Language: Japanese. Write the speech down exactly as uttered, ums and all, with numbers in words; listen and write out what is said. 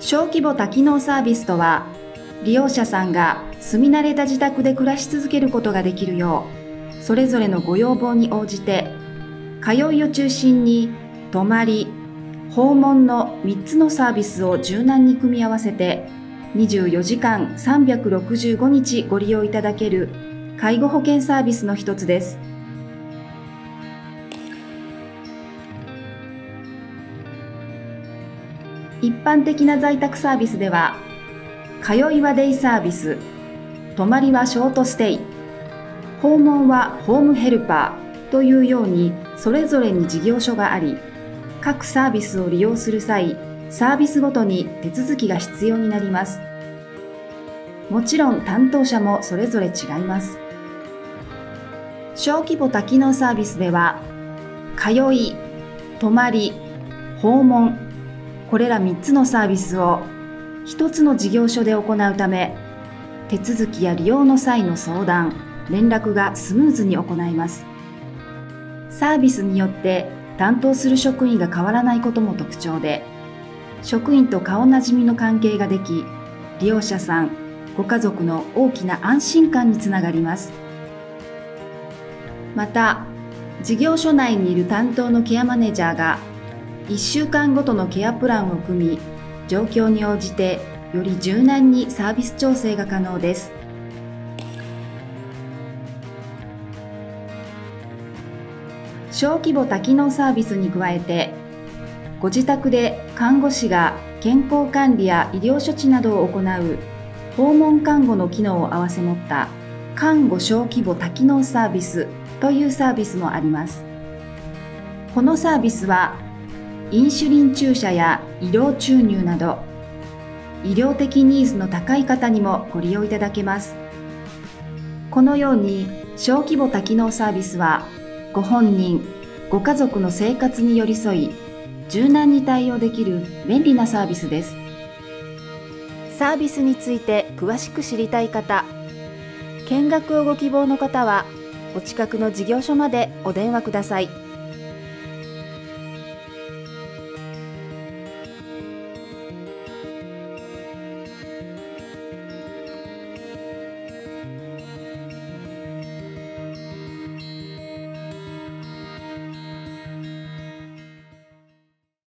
小規模多機能サービスとは、利用者さんが住み慣れた自宅で暮らし続けることができるよう、それぞれのご要望に応じて、通いを中心に泊まり、訪問のみっつのサービスを柔軟に組み合わせて、にじゅうよじかんさんびゃくろくじゅうごにちご利用いただける介護保険サービスの一つです。一般的な在宅サービスでは、通いはデイサービス、泊まりはショートステイ、訪問はホームヘルパーというようにそれぞれに事業所があり、各サービスを利用する際、サービスごとに手続きが必要になります。もちろん担当者もそれぞれ違います。小規模多機能サービスでは、通い、泊まり、訪問、これらみっつのサービスをひとつの事業所で行うため、手続きや利用の際の相談、連絡がスムーズに行います。サービスによって担当する職員が変わらないことも特徴で、職員と顔なじみの関係ができ、利用者さん、ご家族の大きな安心感につながります。また、事業所内にいる担当のケアマネージャーが、いっしゅうかんごとのケアプランを組み、状況に応じてより柔軟にサービス調整が可能です。小規模多機能サービスに加えて、ご自宅で看護師が健康管理や医療処置などを行う訪問看護の機能を併せ持った看護小規模多機能サービスというサービスもあります。このサービスはインシュリン注射や医療注入など医療的ニーズの高い方にもご利用いただけます。このように小規模多機能サービスはご本人、ご家族の生活に寄り添い柔軟に対応できる便利なサービスです。サービスについて詳しく知りたい方、見学をご希望の方はお近くの事業所までお電話ください。